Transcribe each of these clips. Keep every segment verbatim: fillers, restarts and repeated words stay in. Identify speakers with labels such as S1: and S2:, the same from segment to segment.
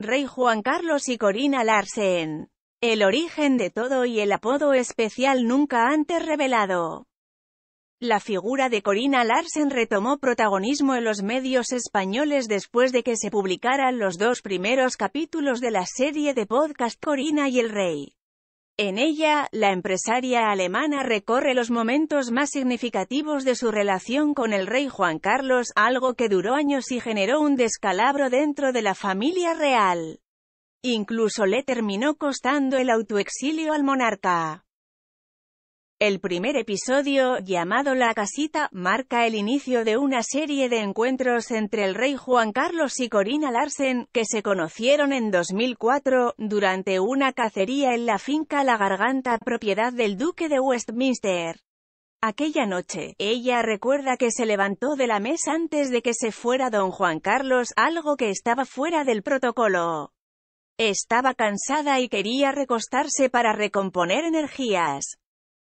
S1: Rey Juan Carlos y Corina Larsen. El origen de todo y el apodo especial nunca antes revelado. La figura de Corina Larsen retomó protagonismo en los medios españoles después de que se publicaran los dos primeros capítulos de la serie de podcast Corina y el Rey. En ella, la empresaria alemana recorre los momentos más significativos de su relación con el rey Juan Carlos, algo que duró años y generó un descalabro dentro de la familia real. Incluso le terminó costando el autoexilio al monarca. El primer episodio, llamado La Casita, marca el inicio de una serie de encuentros entre el rey Juan Carlos y Corina Larsen, que se conocieron en dos mil cuatro, durante una cacería en la finca La Garganta, propiedad del duque de Westminster. Aquella noche, ella recuerda que se levantó de la mesa antes de que se fuera don Juan Carlos, algo que estaba fuera del protocolo. Estaba cansada y quería recostarse para recomponer energías.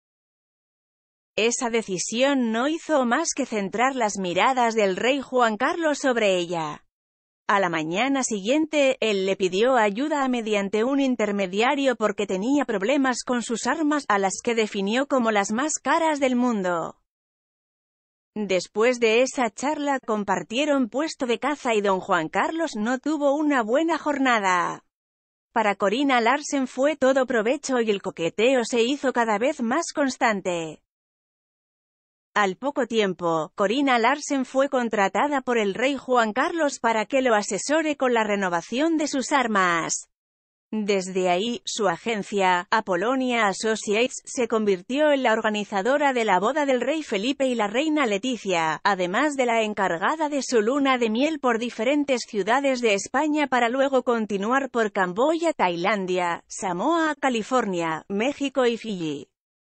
S1: Esa decisión no hizo más que centrar las miradas del rey Juan Carlos sobre ella. A la mañana siguiente, él le pidió ayuda mediante un intermediario porque tenía problemas con sus armas, a las que definió como las más caras del mundo. Después de esa charla, compartieron puesto de caza y don Juan Carlos no tuvo una buena jornada. Para Corina Larsen fue todo provecho y el coqueteo se hizo cada vez más constante. Al poco tiempo, Corina Larsen fue contratada por el rey Juan Carlos para que lo asesore con la renovación de sus armas. Desde ahí, su agencia, Apollonia Associates, se convirtió en la organizadora de la boda del rey Felipe y la reina Leticia, además de la encargada de su luna de miel por diferentes ciudades de España para luego continuar por Camboya, Tailandia, Samoa, California, México y Fiyi.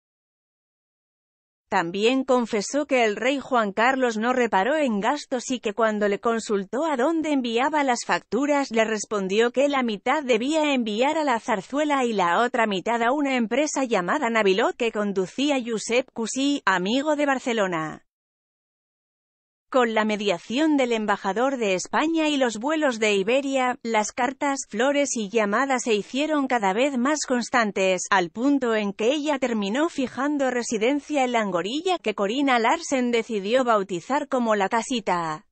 S1: También confesó que el rey Juan Carlos no reparó en gastos y que cuando le consultó a dónde enviaba las facturas le respondió que la mitad debía enviar a la zarzuela y la otra mitad a una empresa llamada Nabilot que conducía Josep Cusí, amigo de Barcelona. Con la mediación del embajador de España y los vuelos de Iberia, las cartas, flores y llamadas se hicieron cada vez más constantes, al punto en que ella terminó fijando residencia en Langorilla, que Corina Larsen decidió bautizar como La Casita.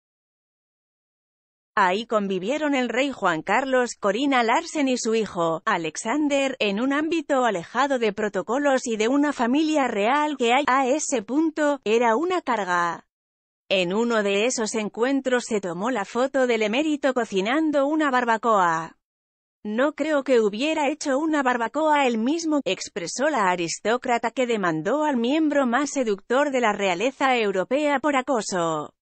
S1: Ahí convivieron el rey Juan Carlos, Corina Larsen y su hijo, Alexander, en un ámbito alejado de protocolos y de una familia real que a ese punto, era una carga. En uno de esos encuentros se tomó la foto del emérito cocinando una barbacoa. No creo que hubiera hecho una barbacoa él mismo, expresó la aristócrata que demandó al miembro más seductor de la realeza europea por acoso.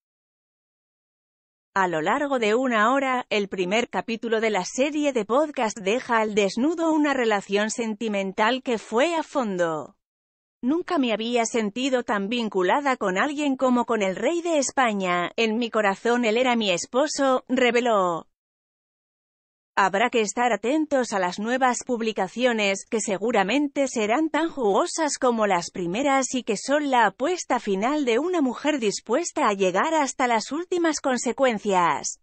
S1: A lo largo de una hora, el primer capítulo de la serie de podcast deja al desnudo una relación sentimental que fue a fondo. Nunca me había sentido tan vinculada con alguien como con el rey de España, en mi corazón él era mi esposo, reveló. Habrá que estar atentos a las nuevas publicaciones, que seguramente serán tan jugosas como las primeras y que son la apuesta final de una mujer dispuesta a llegar hasta las últimas consecuencias.